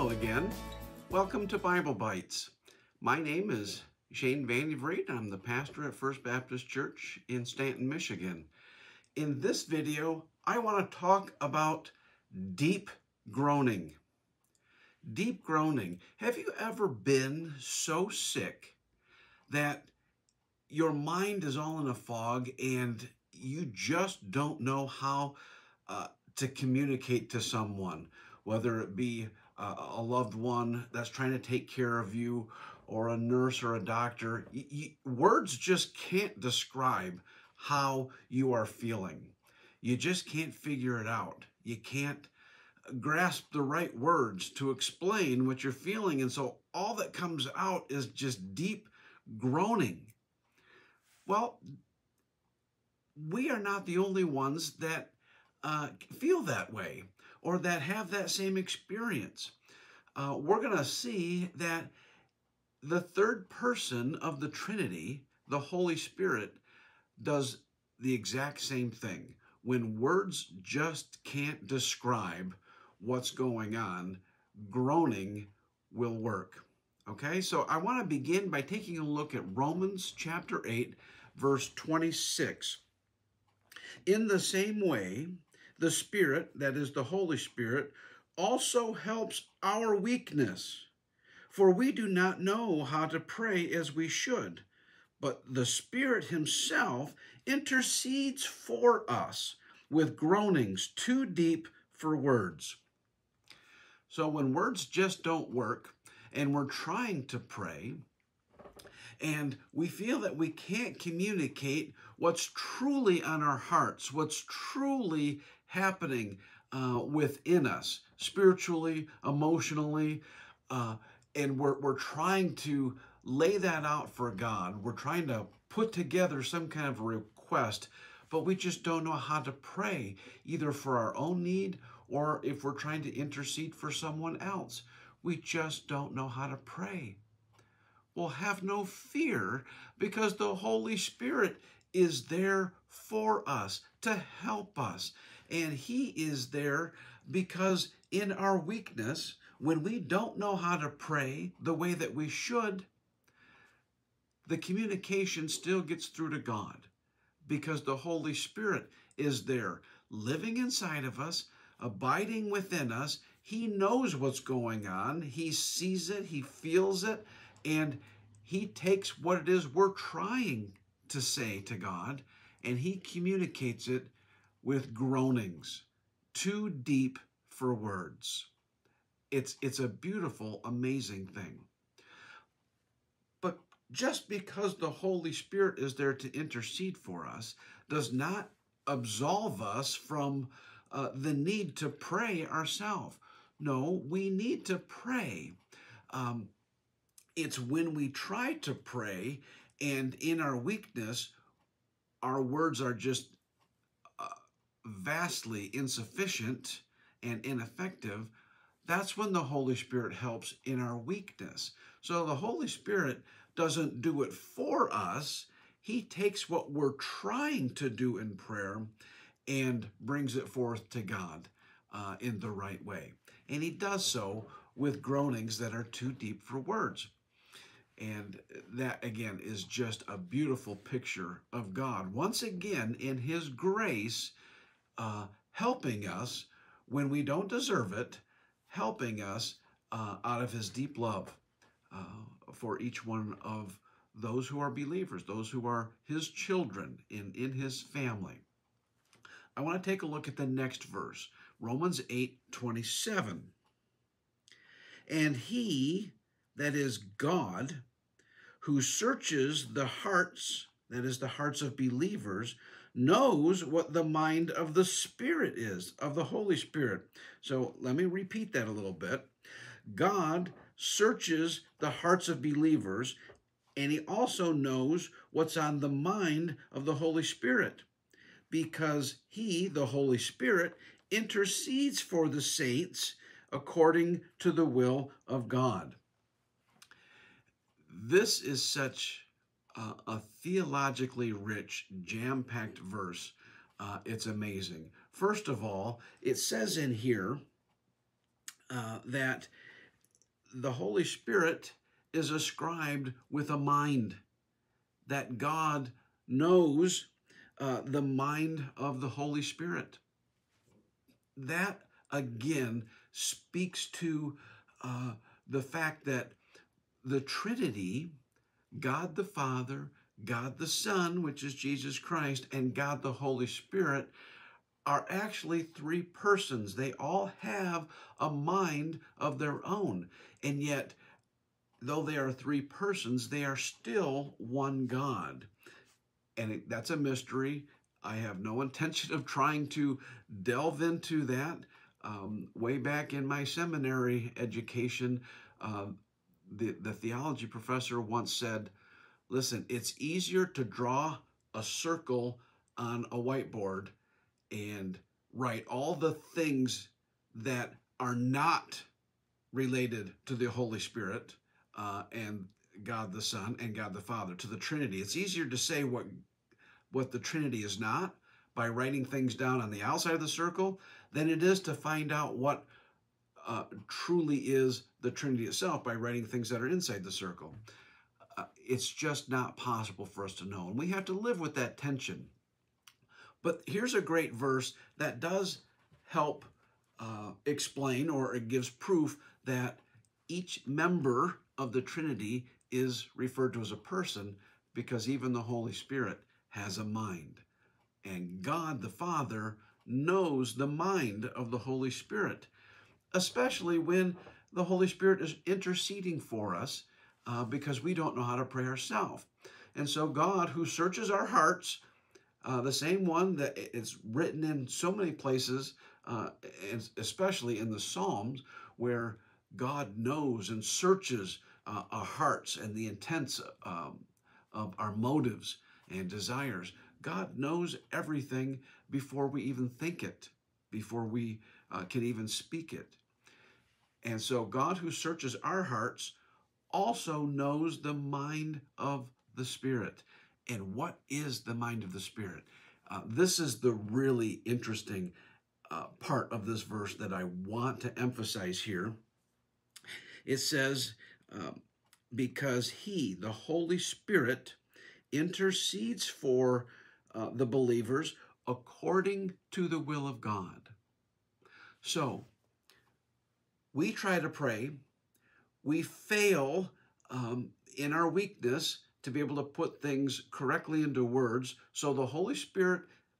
Hello again. Welcome to Bible Bites. My name is Shane Van Vliet. I'm the pastor at First Baptist Church in Stanton, Michigan. In this video, I want to talk about deep groaning. Deep groaning. Have you ever been so sick that your mind is all in a fog and you just don't know how to communicate to someone, whether it be a loved one that's trying to take care of you, or a nurse or a doctor? Words just can't describe how you are feeling. You just can't figure it out. You can't grasp the right words to explain what you're feeling. And so all that comes out is just deep groaning. Well, we are not the only ones that feel that way or that have that same experience. We're going to see that the third person of the Trinity, the Holy Spirit, does the exact same thing. When words just can't describe what's going on, groaning will work. Okay, so I want to begin by taking a look at Romans chapter 8, verse 26. In the same way, the Spirit, that is the Holy Spirit, also helps our weakness. For we do not know how to pray as we should, but the Spirit Himself intercedes for us with groanings too deep for words. So when words just don't work and we're trying to pray, and we feel that we can't communicate what's truly on our hearts, what's truly happening within us, spiritually, emotionally, and we're trying to lay that out for God. We're trying to put together some kind of a request, but we just don't know how to pray, either for our own need or if we're trying to intercede for someone else. We just don't know how to pray. Well, have no fear, because the Holy Spirit is there for us, to help us. And He is there because in our weakness, when we don't know how to pray the way that we should, the communication still gets through to God, because the Holy Spirit is there, living inside of us, abiding within us. He knows what's going on. He sees it. He feels it. And He takes what it is we're trying to say to God, and He communicates it with groanings, too deep for words. It's a beautiful, amazing thing. But just because the Holy Spirit is there to intercede for us does not absolve us from the need to pray ourselves. No, we need to pray. It's when we try to pray and in our weakness, our words are just vastly insufficient and ineffective. That's when the Holy Spirit helps in our weakness. So the Holy Spirit doesn't do it for us. He takes what we're trying to do in prayer and brings it forth to God in the right way. And He does so with groanings that are too deep for words. And that, again, is just a beautiful picture of God, once again, in His grace, helping us when we don't deserve it, helping us out of His deep love for each one of those who are believers, those who are His children in His family. I want to take a look at the next verse, Romans 8:27. And He, that is God, who searches the hearts, that is the hearts of believers, knows what the mind of the Spirit is, of the Holy Spirit. So let me repeat that a little bit. God searches the hearts of believers, and He also knows what's on the mind of the Holy Spirit, because He, the Holy Spirit, intercedes for the saints according to the will of God. This is such a theologically rich, jam-packed verse. It's amazing. First of all, it says in here that the Holy Spirit is ascribed with a mind, that God knows the mind of the Holy Spirit. That, again, speaks to the fact that the Trinity, God the Father, God the Son, which is Jesus Christ, and God the Holy Spirit, are actually three persons. They all have a mind of their own. And yet, though they are three persons, they are still one God. And that's a mystery. I have no intention of trying to delve into that. Way back in my seminary education, the theology professor once said, listen, it's easier to draw a circle on a whiteboard and write all the things that are not related to the Holy Spirit and God the Son and God the Father, to the Trinity. It's easier to say what the Trinity is not by writing things down on the outside of the circle than it is to find out what truly is the Trinity itself by writing things that are inside the circle. It's just not possible for us to know, and we have to live with that tension. But here's a great verse that does help explain, or it gives proof that each member of the Trinity is referred to as a person, because even the Holy Spirit has a mind. And God the Father knows the mind of the Holy Spirit, especially when the Holy Spirit is interceding for us because we don't know how to pray ourselves. And so God, who searches our hearts, the same one that is written in so many places, and especially in the Psalms, where God knows and searches our hearts and the intents of our motives and desires. God knows everything before we even think it, before we can even speak it. And so God, who searches our hearts, also knows the mind of the Spirit. And what is the mind of the Spirit? This is the really interesting part of this verse that I want to emphasize here. It says, because He, the Holy Spirit, intercedes for the believers according to the will of God. So, we try to pray, we fail in our weakness to be able to put things correctly into words, so the Holy Spirit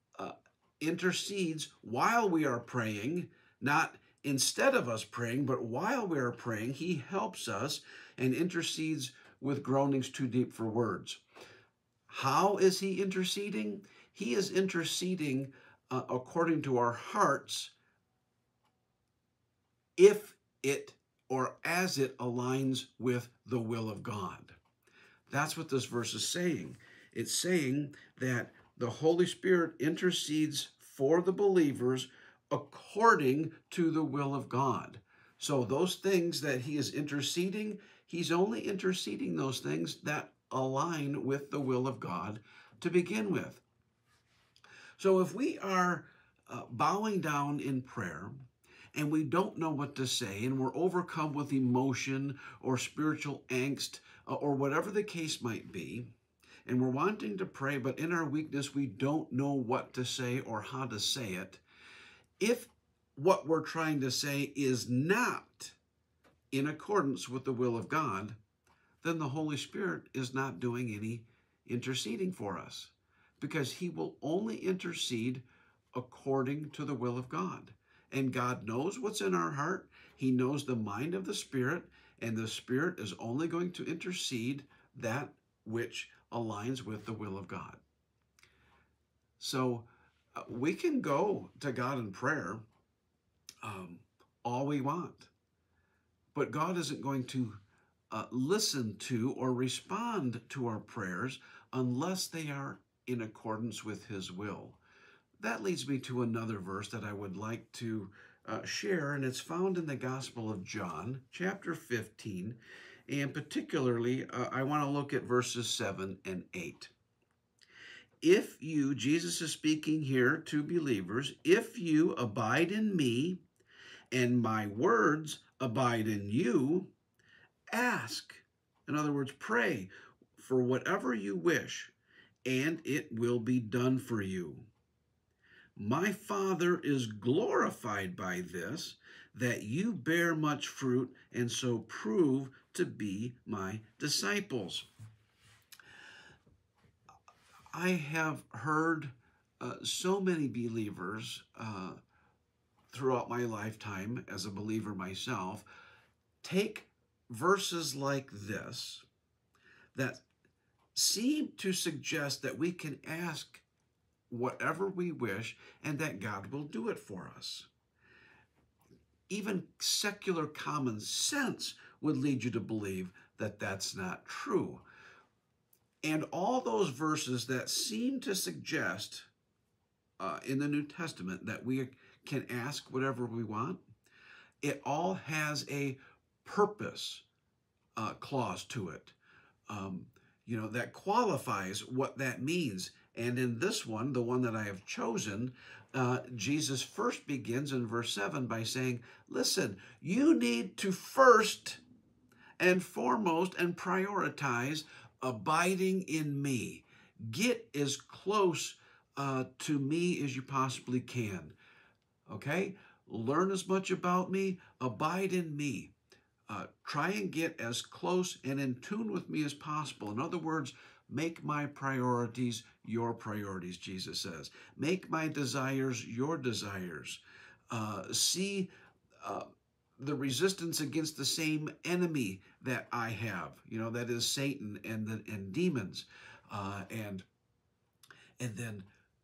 intercedes while we are praying, not instead of us praying, but while we are praying, He helps us and intercedes with groanings too deep for words. How is He interceding? He is interceding according to our hearts, if it or as it aligns with the will of God. That's what this verse is saying. It's saying that the Holy Spirit intercedes for the believers according to the will of God. So those things that He is interceding, He's only interceding those things that align with the will of God to begin with. So if we are bowing down in prayer, and we don't know what to say, and we're overcome with emotion or spiritual angst or whatever the case might be, and we're wanting to pray, but in our weakness we don't know what to say or how to say it, if what we're trying to say is not in accordance with the will of God, then the Holy Spirit is not doing any interceding for us, because He will only intercede according to the will of God. And God knows what's in our heart. He knows the mind of the Spirit, and the Spirit is only going to intercede that which aligns with the will of God. So we can go to God in prayer all we want, but God isn't going to listen to or respond to our prayers unless they are in accordance with His will. That leads me to another verse that I would like to share, and it's found in the Gospel of John, chapter 15, and particularly I want to look at verses 7 and 8. If you, Jesus is speaking here to believers, if you abide in me and my words abide in you, Ask, in other words, pray for whatever you wish, and it will be done for you. My Father is glorified by this, that you bear much fruit and so prove to be my disciples. I have heard so many believers throughout my lifetime as a believer myself take verses like this that seem to suggest that we can ask whatever we wish and that God will do it for us. Even secular common sense would lead you to believe that that's not true. And all those verses that seem to suggest in the New Testament that we can ask whatever we want, it all has a purpose clause to it, that qualifies what that means. And in this one, the one that I have chosen, Jesus first begins in verse 7 by saying, listen, you need to first and foremost and prioritize abiding in me. Get as close to me as you possibly can. Okay? Learn as much about me. Abide in me. Try and get as close and in tune with me as possible. In other words, make my priorities your priorities, Jesus says. Make my desires your desires. See the resistance against the same enemy that I have, that is Satan and demons. And then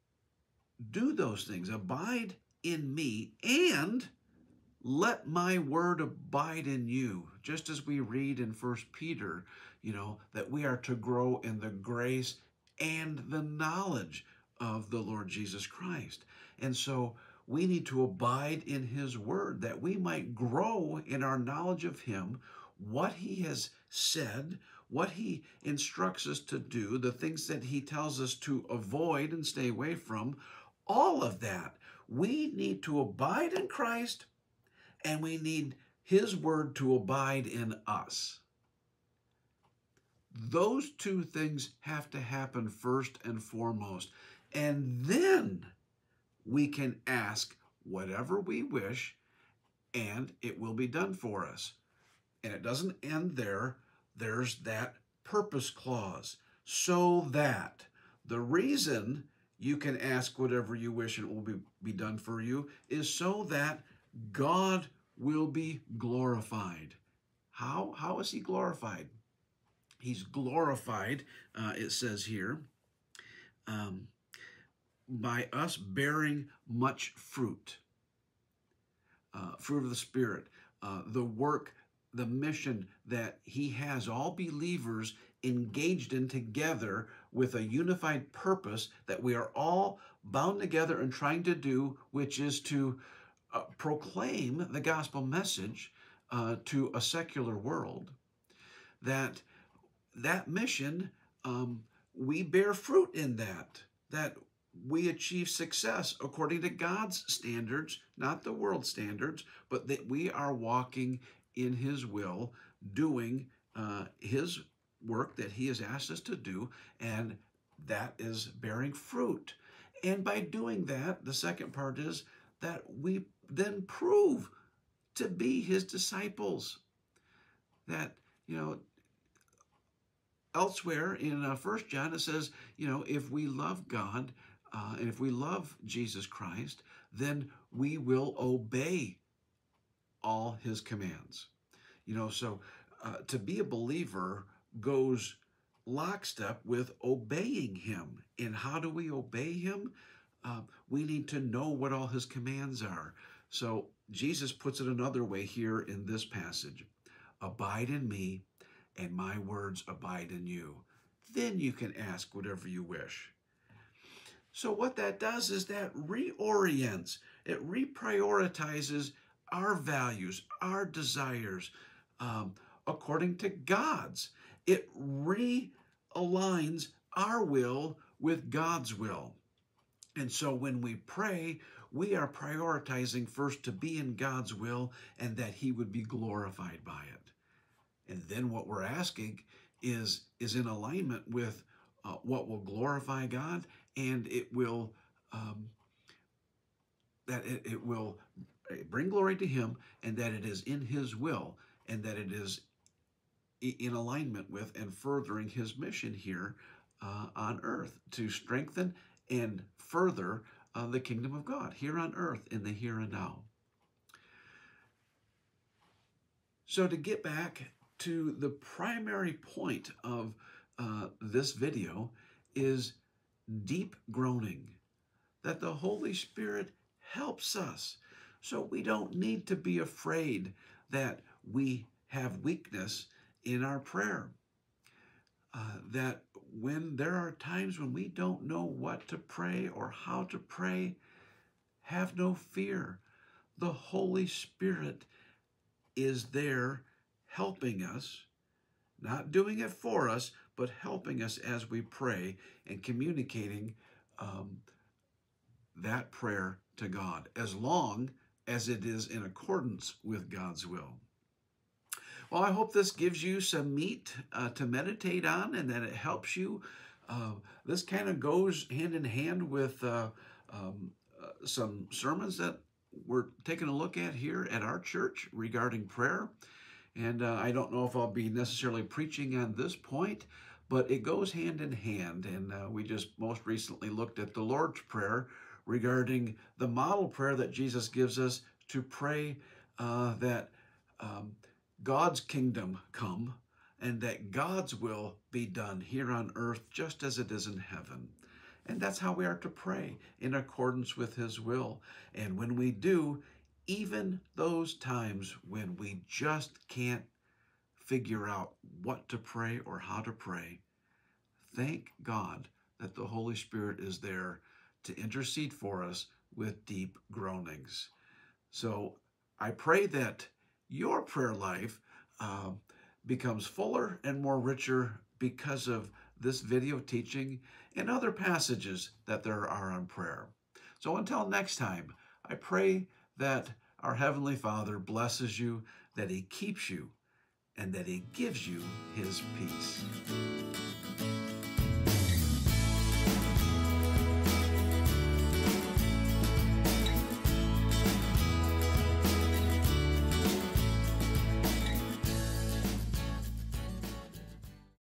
do those things. Abide in me and let my word abide in you. Just as we read in 1 Peter, that we are to grow in the grace and the knowledge of the Lord Jesus Christ. And so we need to abide in his word that we might grow in our knowledge of him, what he has said, what he instructs us to do, the things that he tells us to avoid and stay away from, all of that. We need to abide in Christ, and we need his word to abide in us. Those two things have to happen first and foremost. And then we can ask whatever we wish, and it will be done for us. And it doesn't end there. There's that purpose clause. So that the reason you can ask whatever you wish and it will be done for you is so that God will be glorified. How is he glorified? He's glorified, it says here, by us bearing much fruit. Fruit of the Spirit, the work, the mission that he has all believers engaged in together with a unified purpose that we are all bound together and trying to do, which is to proclaim the gospel message to a secular world. That mission, we bear fruit in that we achieve success according to God's standards, not the world's standards, but that we are walking in his will, doing his work that he has asked us to do, and that is bearing fruit. And by doing that, the second part is that we then prove to be his disciples. That, elsewhere in 1 John, it says, if we love God and if we love Jesus Christ, then we will obey all his commands. So to be a believer goes lockstep with obeying him. And how do we obey him? We need to know what all his commands are. So Jesus puts it another way here in this passage. Abide in me, and my words abide in you. Then you can ask whatever you wish. So what that does is that reorients, it reprioritizes our values, our desires, according to God's. It realigns our will with God's will. And so when we pray, we are prioritizing first to be in God's will and that he would be glorified by it. And then what we're asking is in alignment with what will glorify God, and it will it will bring glory to Him, and that it is in His will, and that it is in alignment with and furthering His mission here on earth to strengthen and further the kingdom of God here on earth in the here and now. So to get back to the primary point of this video is deep groaning, that the Holy Spirit helps us. So we don't need to be afraid that we have weakness in our prayer. That when there are times when we don't know what to pray or how to pray, have no fear. The Holy Spirit is there helping us, not doing it for us, but helping us as we pray and communicating that prayer to God, as long as it is in accordance with God's will. Well, I hope this gives you some meat to meditate on, and that it helps you. This kind of goes hand in hand with some sermons that we're taking a look at here at our church regarding prayer. And I don't know if I'll be necessarily preaching on this point, but it goes hand in hand. And we just most recently looked at the Lord's Prayer regarding the model prayer that Jesus gives us to pray that God's kingdom come and that God's will be done here on earth just as it is in heaven. And that's how we are to pray, in accordance with His will. And when we do, even those times when we just can't figure out what to pray or how to pray, thank God that the Holy Spirit is there to intercede for us with deep groanings. So I pray that your prayer life becomes fuller and more richer because of this video teaching and other passages that there are on prayer. So until next time, I pray that our Heavenly Father blesses you, that He keeps you, and that He gives you His peace.